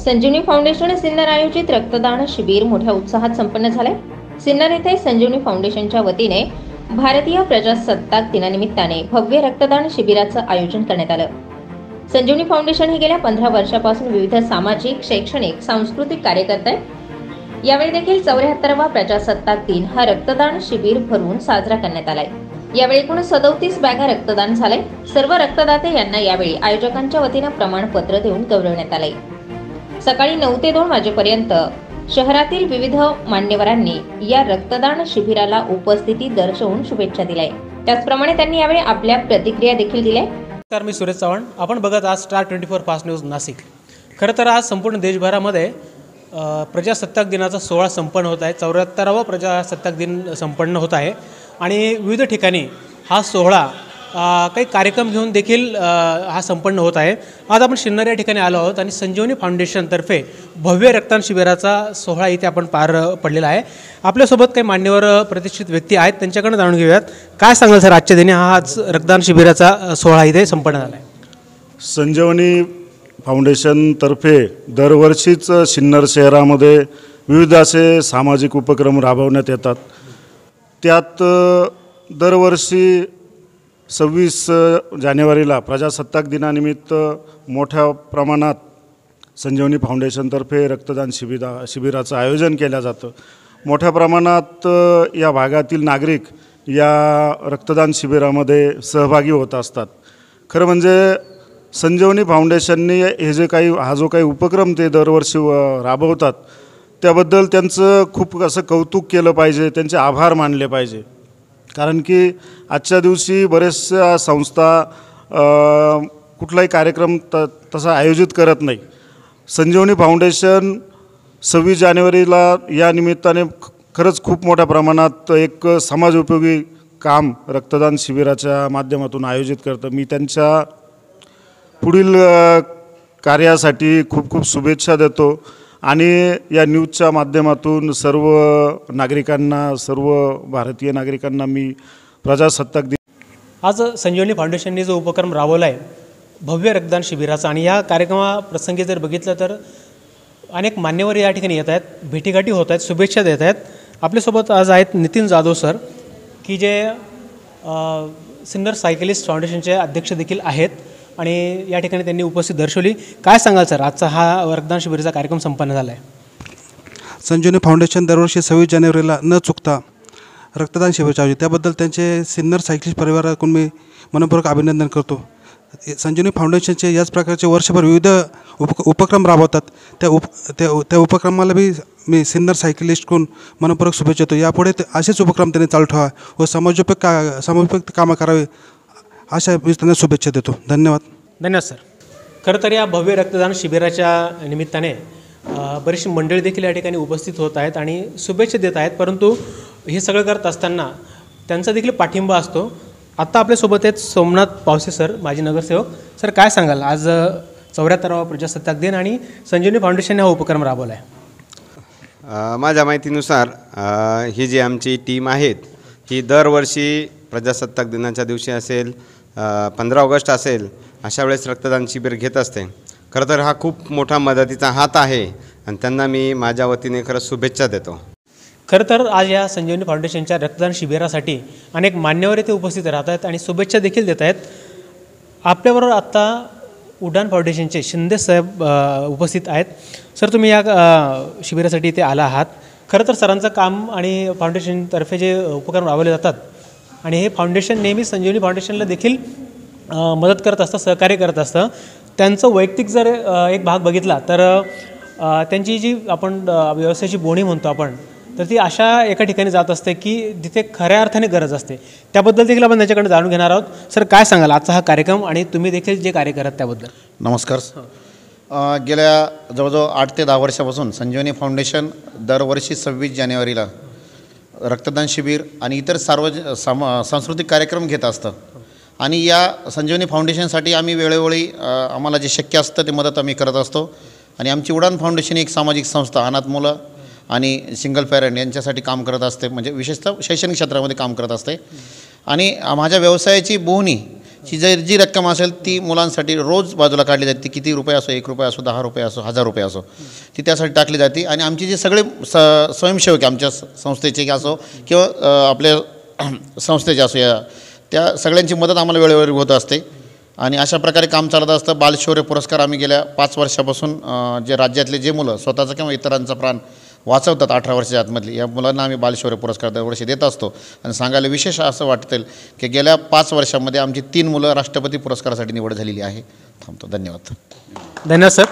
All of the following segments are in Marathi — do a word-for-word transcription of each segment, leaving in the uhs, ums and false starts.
संजीवनी फाउंडेशन सिन्नर आयोजित रक्तदान शिबिर मोठ्या उत्साहात संपन्न झाले। सिन्नर येथे संजीवनी फाउंडेशनच्या वतीने भारतीय प्रजासत्ताक दिनानिमित्ताने भव्य रक्तदान शिबिराचं आयोजन करण्यात आलं। संजीवनी फाउंडेशन हे गेल्या पंधरा वर्षापासून विविध सामाजिक, शैक्षणिक, सांस्कृतिक कार्य करत आहे। यावेळी देखील चौऱ्याहत्तरावा प्रजासत्ताक दिन हा रक्तदान शिबिर भरून साजरा करण्यात आलाय। यावेळी एकूण सदोतीस बॅगा रक्तदान झाले। सर्व रक्तदाते यांना यावेळी आयोजकांच्या वतीने प्रमाणपत्र देऊन गौरवण्यात आले। सकाळी नऊ ते दोन वाजेपर्यंत शहरातील विविध मान्यवरांनी या रक्तदान शिबिराला उपस्थिती दर्शवून शुभेच्छा दिल्या। त्याचप्रमाणे त्यांनी यावेळी आपल्या प्रतिक्रिया देखील दिल्या। नमस्कार, मी सुरेश चव्हाण। आपण बघत आज star twenty four fast news Nashik. खरं तर आज संपूर्ण देशभरामध्ये प्रजासत्ताक दिनाचा सोहळा संपन्न होत आहे। चौऱ्याहत्तरावा प्रजासत्ताक दिन संपन्न होत आहे आणि विविध ठिकाणी हा सोहळा काही कार्यक्रम घेऊन देखील हा संपन्न होत आहे। आज आपण सिन्नर या ठिकाणी आलो आहोत आणि संजीवनी फाउंडेशनतर्फे भव्य रक्तदान शिबिराचा सोहळा इथे आपण पार पडलेला आहे। आपल्यासोबत काही मान्यवर प्रतिष्ठित व्यक्ती आहेत, त्यांच्याकडे जाणून घेऊयात। काय सांगाल सर, आजच्या दिनी हा आज रक्तदान शिबिराचा सोहळा इथे संपन्न झाला आहे? संजीवनी फाउंडेशनतर्फे दरवर्षीच सिन्नर शहरामध्ये विविध असे सामाजिक उपक्रम राबवण्यात येतात। त्यात दरवर्षी सव्वीस जानेवारीला प्रजासत्ताक दिनानिमित्त मोठ्या प्रमाणात संजीवनी फाउंडेशनतर्फे रक्तदान शिबिरा शिबिराचं आयोजन केलं जातं। मोठ्या प्रमाणात या भागातील नागरिक या रक्तदान शिबिरामध्ये सहभागी होत असतात। खरं म्हणजे संजीवनी फाउंडेशनने हे जे काही हा जो काही उपक्रम ते दरवर्षी राबवतात त्याबद्दल त्यांचं खूप असं कौतुक केलं पाहिजे, त्यांचे आभार मानले पाहिजे। कारण की आजच्या दिवशी बरेचशा संस्था कुठलाही कार्यक्रम त तसा आयोजित करत नाही। संजीवनी फाउंडेशन सव्वीस जानेवारीला या निमित्ताने खरंच खूप मोठ्या प्रमाणात एक समाजोपयोगी काम रक्तदान शिबिराच्या माध्यमातून आयोजित करतं। मी त्यांच्या पुढील कार्यासाठी खूप खूप शुभेच्छा देतो आणि या न्यूजच्या माध्यमातून सर्व नागरिकांना, सर्व भारतीय नागरिकांना मी प्रजासत्ताक दिन आज संजीवनी फाउंडेशनने जो उपक्रम राबवला आहे भव्य रक्तदान शिबिराचा, आणि या कार्यक्रमाप्रसंगी जर बघितलं तर अनेक मान्यवर या ठिकाणी येत आहेत, भेटीगाठी होत आहेत, शुभेच्छा देत आहेत। आपल्यासोबत आज आहेत नितीन जाधव सर, की जे सिन्नर सायकलिस्ट फाउंडेशनचे अध्यक्ष देखील आहेत आणि या ठिकाणी त्यांनी उपस्थित दर्शवली। काय सांगाल सर, आजचा हा रक्तदान शिबिराचा कार्यक्रम संपन्न झाला आहे? संजीवनी फाउंडेशन दरवर्षी सव्वीस जानेवारीला न चुकता रक्तदान शिबिर चालवते, त्याबद्दल त्यांचे सिन्नर सायकलिस्ट परिवाराकडून मी मनपूर्वक अभिनंदन करतो। संजीवनी फाउंडेशनचे याच प्रकारचे वर्षभर विविध उप उपक्रम राबवतात। त्या उप त्या त्या उपक्रमाला बी मी सिन्नर सायकलिस्टकडून मनपूर्वक शुभेच्छा देतो। यापुढे असेच उपक्रम त्यांनी चालू ठेवा व समाजोपयोगी का समाजोपयोगी कामं करावे अशा मी त्यांना शुभेच्छा देतो। धन्यवाद। धन्यवाद सर। खरं तर या भव्य रक्तदान शिबिराच्या निमित्ताने बरीचशी मंडळी देखील या ठिकाणी उपस्थित होत आहेत आणि शुभेच्छा देत आहेत, परंतु हे सगळं करत असताना त्यांचा देखील पाठिंबा असतो। आत्ता आपल्यासोबत आहेत सोमनाथ पावसे सर, माजी नगरसेवक। सर, काय सांगाल, आज चौऱ्याहत्तरावा प्रजासत्ताक दिन आणि संजीवनी फाउंडेशनने हा उपक्रम राबवला आहे? माझ्या माहितीनुसार ही जी आमची टीम आहेत ही दरवर्षी प्रजासत्ताक दिनाच्या दिवशी असेल, पंधरा ऑगस्ट असेल, अशा वेळेस रक्तदान शिबिर घेत असते। खरं तर हा खूप मोठा मदतीचा हात आहे आणि त्यांना मी माझ्या वतीने खरंच शुभेच्छा देतो। खरं तर आज या संजीवनी फाउंडेशनच्या रक्तदान शिबिरासाठी अनेक मान्यवर येथे उपस्थित राहत आहेत आणि शुभेच्छा देखील देत आहेत। आपल्याबरोबर आत्ता उडान फाउंडेशनचे शिंदे साहेब उपस्थित आहेत। सर, तुम्ही या शिबिरासाठी इथे आला आहात। खरं तर सरांचं काम आणि फाउंडेशनतर्फे जे उपक्रम राबवले जातात आणि हे फाउंडेशन नेहमी संजीवनी फाउंडेशनला देखील मदत करत असतं, सहकार्य करत असतं। त्यांचं वैयक्तिक जर एक भाग बघितला तर त्यांची जी आपण व्यवसायाची बोणी म्हणतो आपण, तर ती अशा एका ठिकाणी जात असते की जिथे खऱ्या अर्थाने गरज असते। त्याबद्दल देखील आपण त्यांच्याकडे जाणून घेणार आहोत। सर, काय सांगाल आजचा हा कार्यक्रम आणि तुम्ही देखील जे कार्य करत त्याबद्दल? नमस्कार। गेल्या जवळजवळ आठ ते दहा वर्षापासून संजीवनी फाउंडेशन दरवर्षी सव्वीस जानेवारीला रक्तदान शिबिर आणि इतर सार्वज साम सांस्कृतिक कार्यक्रम घेत असतं आणि या संजीवनी फाउंडेशनसाठी आम्ही वेळोवेळी आम्हाला जे शक्य असतं ते मदत आम्ही करत असतो। आणि आमची उडान फाउंडेशन एक सामाजिक संस्था अनाथ मुलं आणि सिंगल पॅरेंट यांच्यासाठी काम करत असते, म्हणजे विशेषतः शैक्षणिक क्षेत्रामध्ये काम करत असते। आणि माझ्या व्यवसायाची बोहणी जी जर जी रक्कम असेल ती मुलांसाठी रोज बाजूला काढली जाते. ती किती रुपये असो, एक रुपये असो, दहा रुपये असो, हजार रुपये असो, ती त्यासाठी टाकली जाते. आणि आमचे जे सगळे स स्वयंसेवक आमच्या संस्थेचे असो किंवा अ, आपल्या संस्थेचे असो, या त्या सगळ्यांची मदत आम्हाला वेळोवेळी होत असते. आणि अशा प्रकारे काम चालत असतं. बालशौर्य पुरस्कार आम्ही गेल्या पाच वर्षापासून अ, जे राज्यातले जे मुलं स्वतःचा किंवा इतरांचा प्राण वाचवतात अठरा वर्षाच्या आतमधली, या मुलांना आम्ही बालशौर्य पुरस्कार दरवर्षी देत असतो. आणि सांगायला विशेष असं वाटेल की गेल्या पाच वर्षामध्ये आमची तीन मुलं राष्ट्रपती पुरस्कारासाठी निवड झालेली आहे. थांबतो. धन्यवाद. धन्यवाद सर.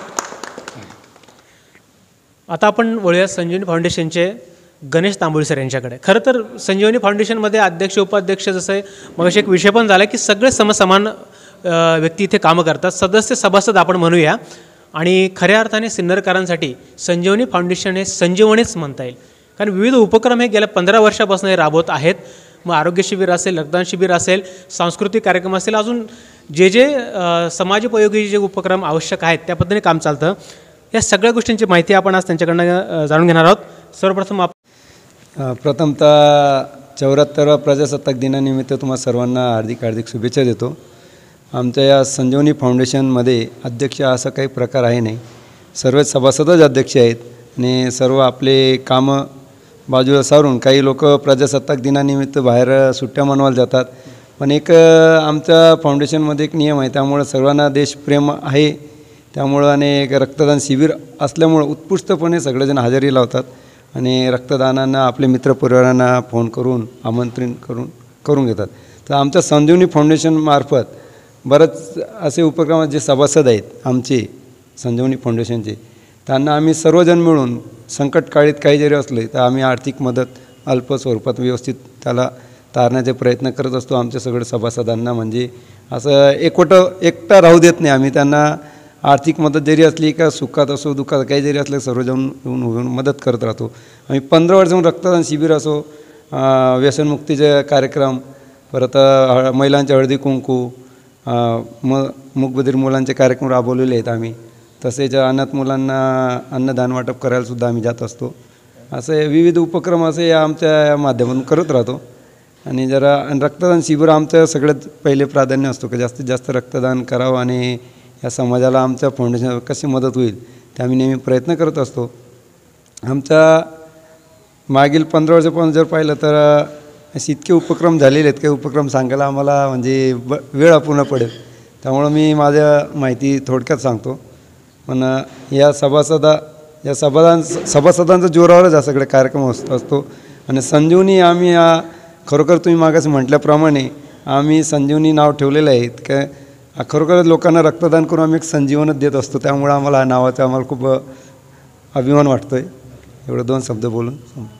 आता आपण वळूया संजीवनी फाउंडेशनचे गणेश तांबोळी सर यांच्याकडे. खरं तर संजीवनी फाउंडेशनमध्ये अध्यक्ष उपाध्यक्ष जसं आहे मग एक विषय पण झाला की सगळे समसमान व्यक्ती इथे कामं करतात. सदस्य सभासद आपण म्हणूया. आणि खऱ्या अर्थाने सिन्नरकरांसाठी संजीवनी फाउंडेशन हे संजीवनीच म्हणता येईल. कारण विविध उपक्रम हे गेल्या पंधरा वर्षापासून हे राबवत आहेत. मग आरोग्य शिबिर असेल, रक्तदान शिबिर असेल, सांस्कृतिक कार्यक्रम असेल, अजून जे जे समाजोपयोगी जे उपक्रम आवश्यक आहेत त्या पद्धतीने काम चालतं. या सगळ्या गोष्टींची माहिती आपण आज त्यांच्याकडनं जाणून घेणार आहोत. सर्वप्रथम आप प्रथमतः चौऱ्याहत्तराव्या प्रजासत्ताक दिनानिमित्त तुम्हा सर्वांना हार्दिक हार्दिक शुभेच्छा देतो. आमच्या या संजीवनी फाउंडेशनमध्ये अध्यक्ष असा काही प्रकार आहे नाही. सर्व सभासदच अध्यक्ष आहेत आणि सर्व आपले कामं बाजूला सारून काही लोक प्रजासत्ताक दिनानिमित्त बाहेर सुट्ट्या मनवायला जातात. पण एक आमच्या फाउंडेशनमध्ये एक नियम आहे, त्यामुळं सर्वांना देशप्रेम आहे. त्यामुळं आणि एक रक्तदान शिबिर असल्यामुळं उत्कृष्टपणे सगळेजण हजेरी लावतात आणि रक्तदानांना आपले मित्रपरिवारांना फोन करून आमंत्रण करून करून घेतात. तर आमच्या संजीवनी फाउंडेशनमार्फत बरेच असे उपक्रम जे सभासद आहेत आमचे संजीवनी फाउंडेशनचे, त्यांना आम्ही सर्वजण मिळून संकटकाळीत काही जरी असले तर आम्ही आर्थिक मदत अल्प स्वरूपात व्यवस्थित त्याला तारण्याचे प्रयत्न करत असतो. आमच्या सगळ्या सभासदांना म्हणजे असं एकवटं एकटा राहू देत नाही आम्ही. त्यांना आर्थिक मदत जरी असली का सुखात असो दुःखात काही जरी असलं सर्वजण येऊन उभे मदत करत राहतो. आम्ही पंधरा वर्षाहून रक्तदान शिबिर असो, व्यसनमुक्तीचे कार्यक्रम, परत महिलांच्या हळदी कुंकू, म मूकबधीर मुलांचे कार्यक्रम राबवलेले आहेत आम्ही. तसेच अनाथ मुलांना अन्नदान वाटप करायलासुद्धा आम्ही जात असतो. असे विविध उपक्रम असे या आमच्या माध्यमातून करत राहतो. आणि जरा रक्तदान शिबिर आमचं सगळ्यात पहिले प्राधान्य असतो की जास्तीत जास्त रक्तदान करावं आणि या समाजाला आमच्या फाउंडेशन कशी मदत होईल ते आम्ही नेहमी प्रयत्न करत असतो. आमच्या मागील पंधरा वर्षापासून जर पाहिलं तर असे इतके उपक्रम झालेले आहेत, काही उपक्रम सांगायला आम्हाला म्हणजे ब वेळ अपूर्ण पडेल. त्यामुळं मी माझ्या माहिती थोडक्यात सांगतो. पण या सभासदा या सभादान सभासदांचा जोरावरच हा सगळे कार्यक्रम असतो असतो आणि संजीवनी आम्ही या खरोखर तुम्ही मागास म्हटल्याप्रमाणे आम्ही संजीवनी नाव ठेवलेलं आहे काय खरोखर लोकांना रक्तदान करून आम्ही एक संजीवनच देत असतो. त्यामुळे आम्हाला हा नावाचा आम्हाला खूप अभिमान वाटतो आहे. एवढं दोन शब्द बोलून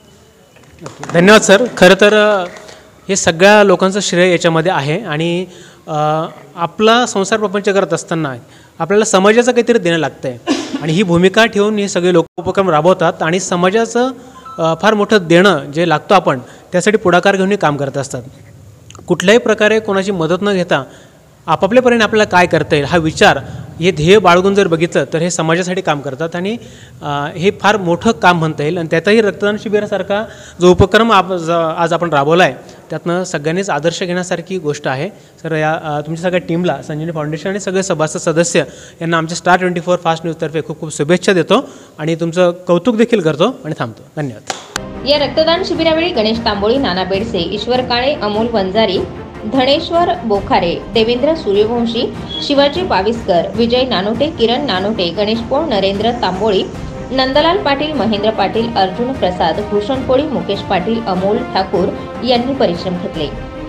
धन्यवाद सर. खरं तर हे सगळ्या लोकांचं श्रेय याच्यामध्ये आहे. आणि आपला संसार प्रपंच करत असताना आपल्याला समाजाचं काहीतरी देणं लागतं आहे आणि ही भूमिका ठेवून हे सगळे लोक उपक्रम राबवतात आणि समाजाचं फार मोठं देणं जे लागतं आपण त्यासाठी पुढाकार घेऊन काम करत असतात. कुठल्याही प्रकारे कोणाची मदत न घेता आपापल्यापर्यंत आपल्याला काय करता येईल हा विचार हे ध्येय बाळगून जर बघितलं तर हे समाजासाठी काम करतात आणि हे फार मोठं काम म्हणता येईल. आणि त्यातही रक्तदान शिबिरासारखा जो उपक्रम आप आज आपण राबवला आहे त्यातनं सगळ्यांनीच आदर्श घेण्यासारखी गोष्ट आहे. सर या तुमच्या सगळ्या टीमला संजीवनी फाउंडेशन आणि सगळे सभासद सदस्य यांना आमच्या स्टार ट्वेंटी फोर फास्ट न्यूजतर्फे खूप खूप शुभेच्छा देतो आणि तुमचं कौतुक देखील करतो आणि थांबतो. धन्यवाद. या रक्तदान शिबिरावेळी गणेश तांबोळी, नाना बेडसे, ईश्वर काळे, अमोल वंजारी, धनेश्वर बोखारे, देवेंद्र सूर्यवंशी, शिवाजी बाविस्कर, विजय नानोटे, किरण नानोटे, गणेश पोळ, नरेंद्र तांबोळी, नंदलाल पाटील, महेंद्र पाटील, अर्जुन प्रसाद, भूषण कोळी, मुकेश पाटील, अमोल ठाकूर यांनी परिश्रम घेतले.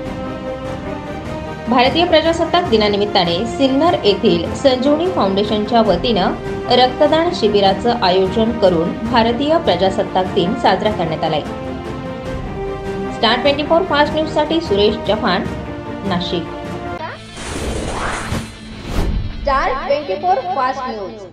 भारतीय प्रजासत्ताक दिनानिमित्ताने सिन्नर येथील संजीवनी फाउंडेशनच्या वतीनं रक्तदान शिबिराचं आयोजन करून भारतीय प्रजासत्ताक दिन साजरा करण्यात आलाय. स्टार ट्वेंटी फोर फास्ट न्यूजसाठी Suresh Chavan, Nashik. Star twenty four fast news.